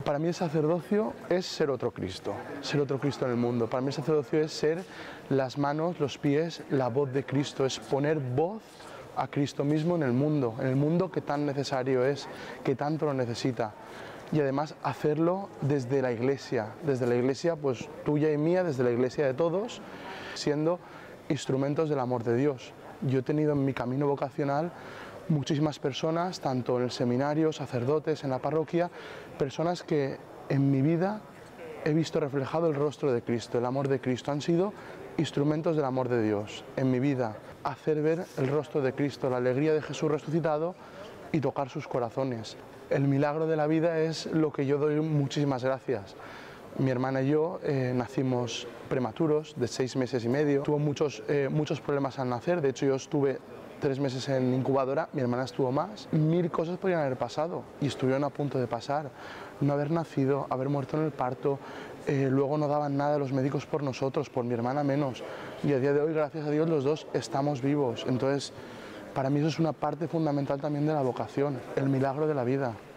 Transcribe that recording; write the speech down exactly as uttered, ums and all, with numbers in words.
Para mí el sacerdocio es ser otro Cristo, ser otro Cristo en el mundo. Para mí el sacerdocio es ser las manos, los pies, la voz de Cristo, es poner voz a Cristo mismo en el mundo, en el mundo que tan necesario es, que tanto lo necesita. Y además hacerlo desde la iglesia, desde la iglesia pues tuya y mía, desde la iglesia de todos, siendo instrumentos del amor de Dios. Yo he tenido en mi camino vocacional muchísimas personas, tanto en el seminario, sacerdotes, en la parroquia, personas que en mi vida he visto reflejado el rostro de Cristo, el amor de Cristo. Han sido instrumentos del amor de Dios en mi vida, hacer ver el rostro de Cristo, la alegría de Jesús resucitado y tocar sus corazones. El milagro de la vida es lo que yo doy muchísimas gracias. Mi hermana y yo eh, nacimos prematuros, de seis meses y medio. Tuvo muchos, eh, muchos problemas al nacer, de hecho yo estuve tres meses en incubadora, mi hermana estuvo más. Mil cosas podrían haber pasado y estuvieron a punto de pasar. No haber nacido, haber muerto en el parto, eh, luego no daban nada los médicos por nosotros, por mi hermana menos. Y a día de hoy, gracias a Dios, los dos estamos vivos. Entonces, para mí eso es una parte fundamental también de la vocación, el milagro de la vida.